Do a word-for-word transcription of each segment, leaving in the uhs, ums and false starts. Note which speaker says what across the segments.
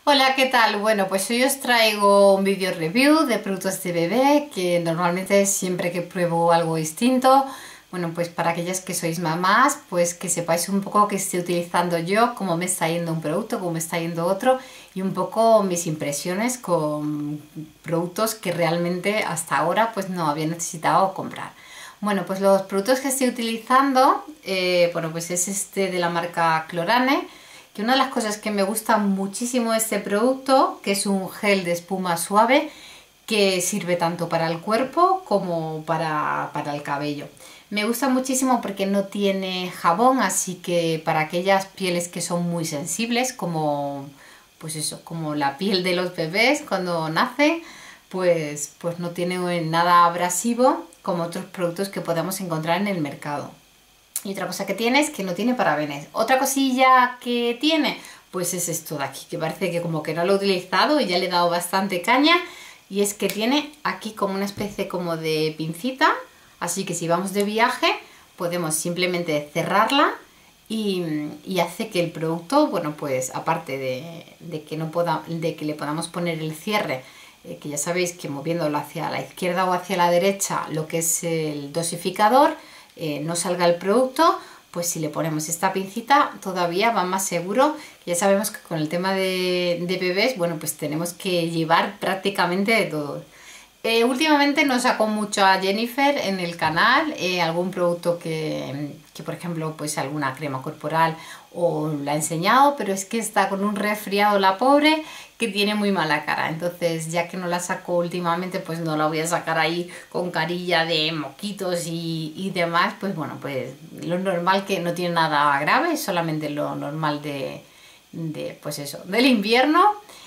Speaker 1: Hola, ¿qué tal? Bueno, pues hoy os traigo un vídeo review de productos de bebé, que normalmente siempre que pruebo algo distinto, bueno, pues para aquellas que sois mamás, pues que sepáis un poco qué estoy utilizando yo, cómo me está yendo un producto, cómo me está yendo otro, y un poco mis impresiones con productos que realmente hasta ahora pues no había necesitado comprar. Bueno, pues los productos que estoy utilizando, eh, bueno, pues es este de la marca Clorane, que una de las cosas que me gusta muchísimo de este producto, que es un gel de espuma suave, que sirve tanto para el cuerpo como para, para el cabello. Me gusta muchísimo porque no tiene jabón, así que para aquellas pieles que son muy sensibles, como pues eso, como la piel de los bebés cuando nacen, pues, pues no tiene nada abrasivo como otros productos que podemos encontrar en el mercado. Y otra cosa que tiene es que no tiene parabenes. Otra cosilla que tiene, pues es esto de aquí, que parece que como que no lo he utilizado y ya le he dado bastante caña. Y es que tiene aquí como una especie como de pincita, así que si vamos de viaje podemos simplemente cerrarla y, y hace que el producto, bueno, pues aparte de, de, que, no poda, de que le podamos poner el cierre, eh, que ya sabéis que moviéndolo hacia la izquierda o hacia la derecha, lo que es el dosificador, Eh, no salga el producto, pues si le ponemos esta pincita todavía va más seguro. Ya sabemos que con el tema de, de bebés, bueno, pues tenemos que llevar prácticamente de todo. Eh, últimamente nos sacó mucho a Jennifer en el canal, eh, algún producto que, que, por ejemplo, pues alguna crema corporal o la ha enseñado, pero es que está con un resfriado la pobre que tiene muy mala cara. Entonces, ya que no la sacó últimamente, pues no la voy a sacar ahí con carilla de moquitos y, y demás. Pues bueno, pues lo normal, que no tiene nada grave, solamente lo normal de, de pues eso, del invierno.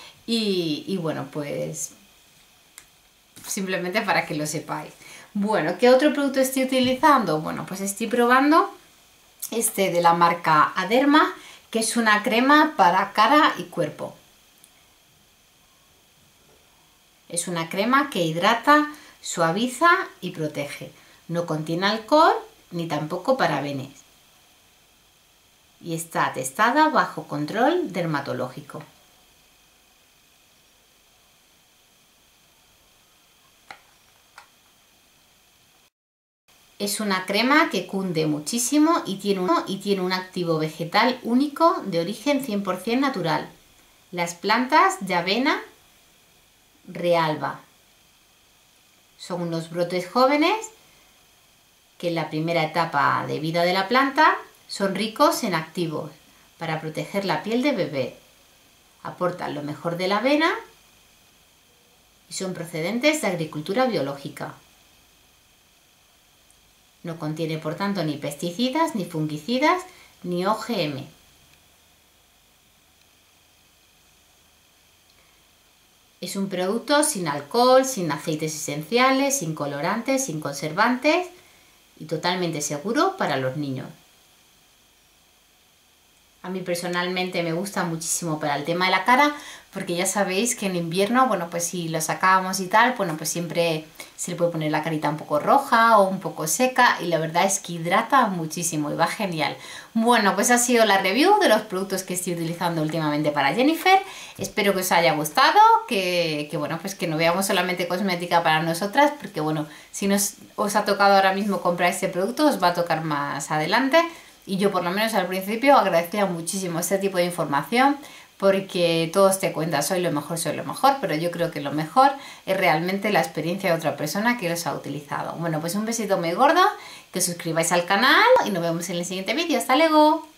Speaker 1: Y, y bueno, pues simplemente para que lo sepáis. Bueno, ¿qué otro producto estoy utilizando? Bueno, pues estoy probando este de la marca Aderma, que es una crema para cara y cuerpo. Es una crema que hidrata, suaviza y protege. No contiene alcohol ni tampoco parabenes. Y está testada bajo control dermatológico. Es una crema que cunde muchísimo y tiene, un, y tiene un activo vegetal único de origen cien por cien natural. Las plantas de avena realba. Son unos brotes jóvenes que en la primera etapa de vida de la planta son ricos en activos para proteger la piel de bebé. Aportan lo mejor de la avena y son procedentes de agricultura biológica. No contiene, por tanto, ni pesticidas, ni fungicidas, ni O G M. Es un producto sin alcohol, sin aceites esenciales, sin colorantes, sin conservantes y totalmente seguro para los niños. A mí personalmente me gusta muchísimo para el tema de la cara, porque ya sabéis que en invierno, bueno, pues si lo sacábamos y tal, bueno, pues siempre se le puede poner la carita un poco roja o un poco seca, y la verdad es que hidrata muchísimo y va genial. Bueno, pues ha sido la review de los productos que estoy utilizando últimamente para Jennifer. Espero que os haya gustado, que, que bueno, pues que no veamos solamente cosmética para nosotras, porque bueno, si nos, os ha tocado ahora mismo comprar este producto, os va a tocar más adelante. Y yo, por lo menos al principio, agradecía muchísimo este tipo de información, porque todos te cuentan, soy lo mejor, soy lo mejor, pero yo creo que lo mejor es realmente la experiencia de otra persona que los ha utilizado. Bueno, pues un besito muy gordo, que os suscribáis al canal y nos vemos en el siguiente vídeo. ¡Hasta luego!